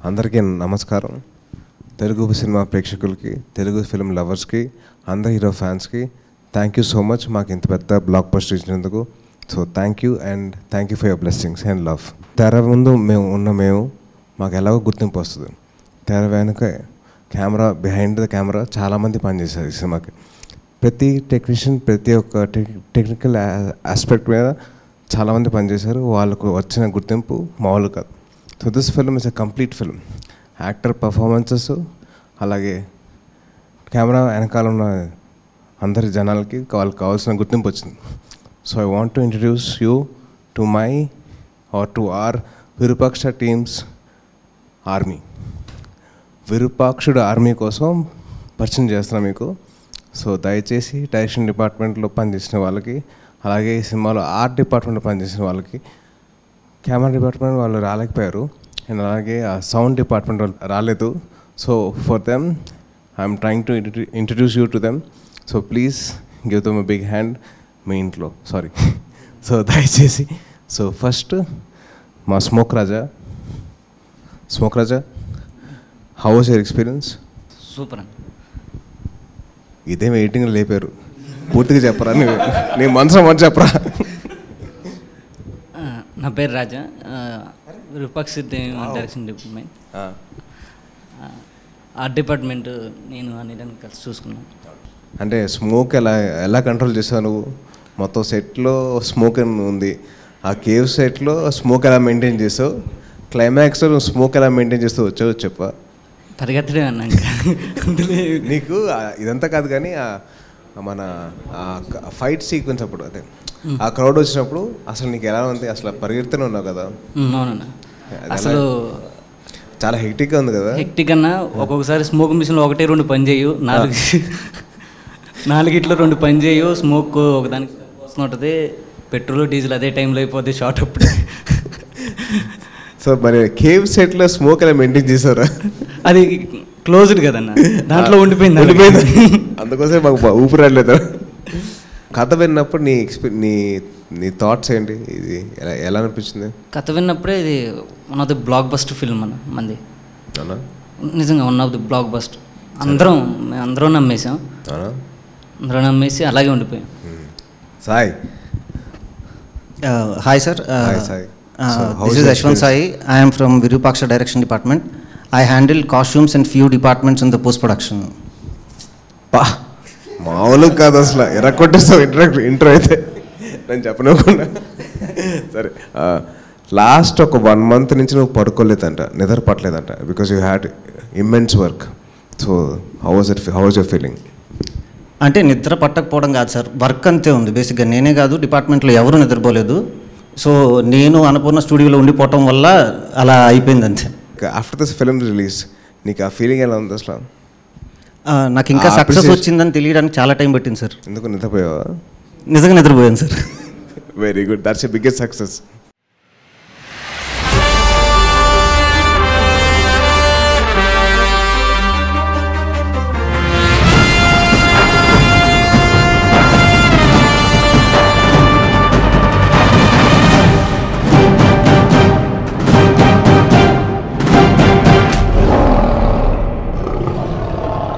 అందరికీ నమస్కారం. తెలుగు సినిమా ప్రేక్షకులకి, తెలుగు ఫిల్మ్ లవర్స్కి, అందరు హీరో ఫ్యాన్స్కి థ్యాంక్ యూ సో మచ్ మాకు ఇంత పెద్ద బ్లాక్ బస్టర్ ఇచ్చినందుకు. So thank you and thank you for your blessings and love. తెర ముందు మేము మాకు ఎలాగో గుర్తింపు వస్తుంది. తెర వెనుక కెమెరా, బిహైండ్ ద కెమెరా చాలామంది పనిచేశారు ఈ సినిమాకి. ప్రతి టెక్నీషియన్, ప్రతి ఒక్క టెక్నికల్ ఆస్పెక్ట్ మీద చాలామంది పనిచేశారు. వాళ్ళకు వచ్చిన గుర్తింపు మామూలు కాదు. So this film is a complete film. Actor performances, అలాగే కెమెరా వెనకాల ఉన్న అందరి జనాలకి వాళ్ళకి కావాల్సిన గుర్తింపు వచ్చింది. So I want to introduce you to my R to R Virupaksha teams army. విరూపాక్షుడు ఆర్మీ కోసం పరిచయం చేస్తున్నాను మీకు. సో దయచేసి డైరెక్షన్ డిపార్ట్మెంట్లో పనిచేసిన వాళ్ళకి, అలాగే ఈ సినిమాలో ఆర్ట్ డిపార్ట్మెంట్లో పనిచేసిన వాళ్ళకి, కెమెరా డిపార్ట్మెంట్ వాళ్ళు రాలేకపోయారు అండ్ అలాగే ఆ సౌండ్ డిపార్ట్మెంట్ వాళ్ళు రాలేదు. So for them I'm trying to introduce you to them. So please give them a big hand. మీ ఇంట్లో సో దయచేసి. సో ఫస్ట్ మా smoke Raja, how was your experience? Super. ఇదేం ఎడిటింగ్ లేపారు, పూర్తిగా చెప్పరా? నీ మనసు మంచి చెప్పరా. నా పేరు Raja, Virupaksha direction department. Art department నేను అన్నిటిని కలిసి చూసుకున్నాను. అంటే స్మోక్ ఎలా కంట్రోల్ చేసావు నువ్వు? మొత్తం సెట్లో స్మోక్ ఉంది, ఆ కేవ్ సెట్లో స్మోక్ ఎలా మెయింటైన్ చేసావు, క్లైమాక్స్లో నువ్వు స్మోక్ ఎలా మెయింటైన్ చేస్తావు వచ్చావు చెప్పా. పరిగెత్తడే అన్నా. నీకు ఇదంతా కాదు కానీ మన ఫైట్ సీక్వెన్స్ అప్పుడు, అదే ఆ క్రౌడ్ వచ్చినప్పుడు అసలు నీకు ఎలా ఉంది? అసలు పరిగెడుతూనే ఉన్నావు కదా. అవునన్నా, అసలు చాలా హెక్టిక్గా ఉంది కదా. హెక్టిక్ అన్నా. ఒక్కొక్కసారి స్మోక్ మిషన్లో 1-2 పని చేయు, 4 2 పని చేయు. స్మోక్ ఒకదానికి వస్తుంటుంది, పెట్రోల్ డీజిల్ అదే టైంలో అయిపోద్ది షార్ట్ అప్పుడు. సో మరి కేవ్ సెట్లో స్మోక్ ఎలా మెయింటైన్ చేశారా? అది క్లోజ్డ్ కదన్నా, దాంట్లో ఉండిపోయింది. అందుకోసం మాకు ఊపిరాడలేదు. కథ విన్నప్పుడు నీ థాట్స్ ఏంటి? ఇది ఎలా అనిపించింది? కథ విన్నప్పుడే ఇది one of the block buster film అన్న మంది. నిజంగా one of the block buster. అందరం నమ్మేసాం, అందరం నమ్మేసి అలాగే ఉండిపోయాం. Sai. Hi sir, this is Ashwin Sai. I am from Virupaksha Direction Department. I handle costumes and few departments in the post-production. మామూలు కాదు అసలు, ఎరగొట్టేస్తావు ఇంట్రో అయితే నేను చెప్పనుకుండా. సరే, లాస్ట్ ఒక 1 month నుంచి నువ్వు పడుకోలేదంట, నిద్ర పట్టలేదంట, because you had immense work. So how was your feeling? అంటే నిద్ర పట్టకపోవడం కాదు సార్, వర్క్ అంతే ఉంది బేసిక్గా. నేనే కాదు, డిపార్ట్మెంట్లో ఎవరు నిద్రపోలేదు. సో నేను అన్నపూర్ణ స్టూడియోలో ఉండిపోవటం వల్ల అలా అయిపోయింది అంతే. ఆఫ్టర్ దిస్ ఫిల్మ్ రిలీజ్ నీకు ఆ ఫీలింగ్ ఎలా ఉంది అసలు? నాకు ఇంకా సక్సెస్ వచ్చిందని తెలియడానికి చాలా టైం పట్టింది సార్. ఎందుకు నిద్రపోయావా? నిజంగా నిద్రపోయాను sir. Very good, that's a biggest success.